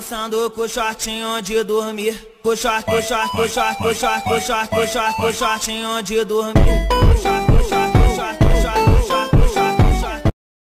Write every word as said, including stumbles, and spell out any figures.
dançando com shortinho de dormir. Com short, com short, com short, com short, com short, com short, com shortinho de dormir.